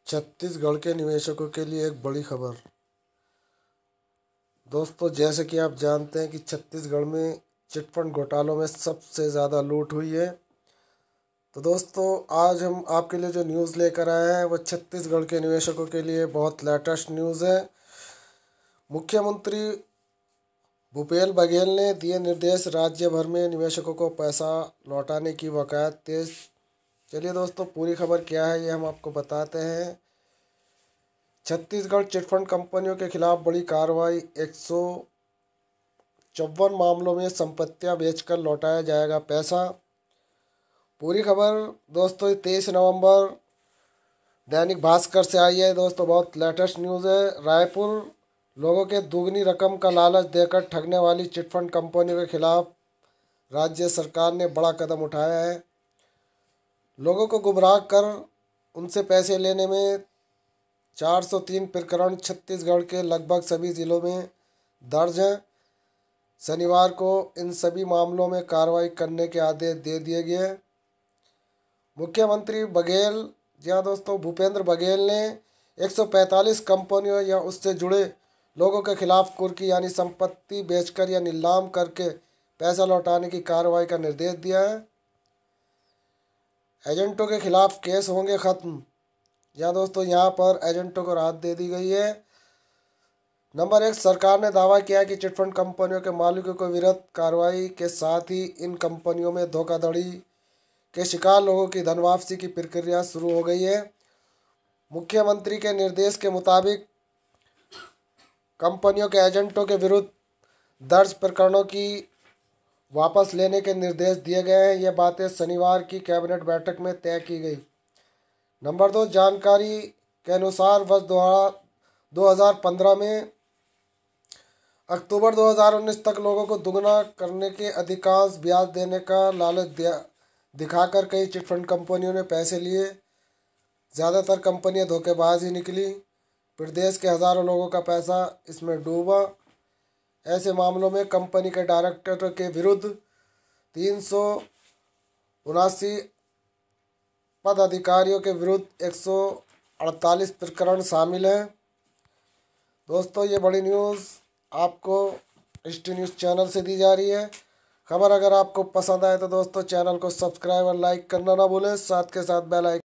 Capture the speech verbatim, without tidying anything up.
छत्तीसगढ़ के निवेशकों के लिए एक बड़ी खबर। दोस्तों, जैसे कि आप जानते हैं कि छत्तीसगढ़ में चिटफंड घोटालों में सबसे ज़्यादा लूट हुई है। तो दोस्तों, आज हम आपके लिए जो न्यूज़ लेकर आए हैं वो छत्तीसगढ़ के निवेशकों के लिए बहुत लेटेस्ट न्यूज़ है। मुख्यमंत्री भूपेश बघेल ने दिए निर्देश, राज्य भर में निवेशकों को पैसा लौटाने की वकायत तेज। चलिए दोस्तों, पूरी खबर क्या है ये हम आपको बताते हैं। छत्तीसगढ़ चिटफंड कंपनियों के खिलाफ बड़ी कार्रवाई, एक सौ चौवन मामलों में संपत्तियां बेचकर लौटाया जाएगा पैसा। पूरी खबर दोस्तों तेईस नवंबर दैनिक भास्कर से आई है। दोस्तों, बहुत लेटेस्ट न्यूज़ है। रायपुर लोगों के दुगनी रकम का लालच देकर ठगने वाली चिटफंड कंपनियों के खिलाफ राज्य सरकार ने बड़ा कदम उठाया है। लोगों को गुमराह कर उनसे पैसे लेने में चार सौ तीन प्रकरण छत्तीसगढ़ के लगभग सभी जिलों में दर्ज हैं। शनिवार को इन सभी मामलों में कार्रवाई करने के आदेश दे दिए गए। मुख्यमंत्री बघेल, जी हाँ दोस्तों, भूपेंद्र बघेल ने एक सौ पैंतालीस कंपनियों या उससे जुड़े लोगों के खिलाफ कुर्की यानी संपत्ति बेचकर या नीलाम करके पैसा लौटाने की कार्रवाई का निर्देश दिया है। एजेंटों के खिलाफ केस होंगे खत्म। यहाँ दोस्तों, यहाँ पर एजेंटों को राहत दे दी गई है। नंबर एक, सरकार ने दावा किया है कि चिटफंड कंपनियों के मालिकों को विरुद्ध कार्रवाई के साथ ही इन कंपनियों में धोखाधड़ी के शिकार लोगों की धन वापसी की प्रक्रिया शुरू हो गई है। मुख्यमंत्री के निर्देश के मुताबिक कंपनियों के एजेंटों के विरुद्ध दर्ज प्रकरणों की वापस लेने के निर्देश दिए गए हैं। ये बातें शनिवार की कैबिनेट बैठक में तय की गई। नंबर दो, जानकारी के अनुसार वर्ष दो हज़ार पंद्रह में अक्टूबर दो हज़ार उन्नीस तक लोगों को दुगना करने के अधिकांश ब्याज देने का लालच दिया दिखाकर कई चिटफंड कंपनियों ने पैसे लिए। ज़्यादातर कंपनियां धोखेबाज ही निकली। प्रदेश के हज़ारों लोगों का पैसा इसमें डूबा। ऐसे मामलों में कंपनी के डायरेक्टर के विरुद्ध तीन सौ उनासी पद अधिकारियों के विरुद्ध एक सौ अड़तालीस प्रकरण शामिल हैं। दोस्तों, ये बड़ी न्यूज़ आपको हिस्ट्री न्यूज़ चैनल से दी जा रही है। खबर अगर आपको पसंद आए तो दोस्तों चैनल को सब्सक्राइब और लाइक करना ना भूलें, साथ के साथ बेल आइकन